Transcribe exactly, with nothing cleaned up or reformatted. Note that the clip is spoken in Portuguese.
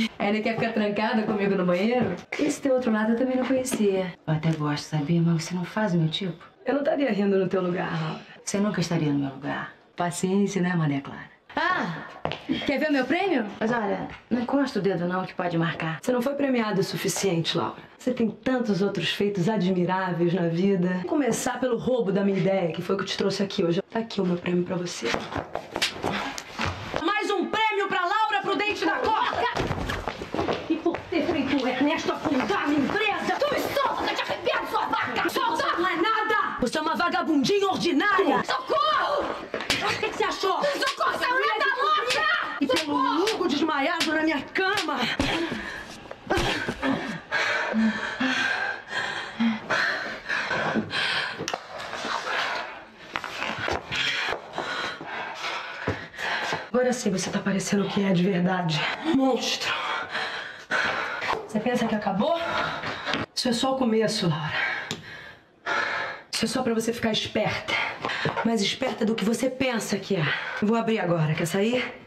Ainda quer ficar trancada comigo no banheiro? Esse teu outro lado eu também não conhecia. Eu até gosto, sabia? Mas você não faz o meu tipo. Eu não estaria rindo no teu lugar, Laura. Você nunca estaria no meu lugar. Paciência, né, Maria Clara? Ah! Quer ver o meu prêmio? Mas olha, não encosta o dedo não que pode marcar. Você não foi premiada o suficiente, Laura. Você tem tantos outros feitos admiráveis na vida. Vou começar pelo roubo da minha ideia, que foi o que te trouxe aqui hoje. Tá aqui o meu prêmio pra você. Mais um prêmio pra Laura Prudente da Costa! E por ter feito o Ernesto afundar a minha empresa! Tu me solta, que eu te arrebento, sua vaca! Solta! Não é nada! Você é uma vagabundinha ordinária! Socorro! O que, que você achou? Socorro, essa mulher tá louca! E pelo Hugo desmaiado na minha cama! Agora sim você tá parecendo o que é de verdade. Monstro! Você pensa que acabou? Isso é só o começo, Laura. Isso é só pra você ficar esperta. Mais esperta do que você pensa que é. Vou abrir agora. Quer sair?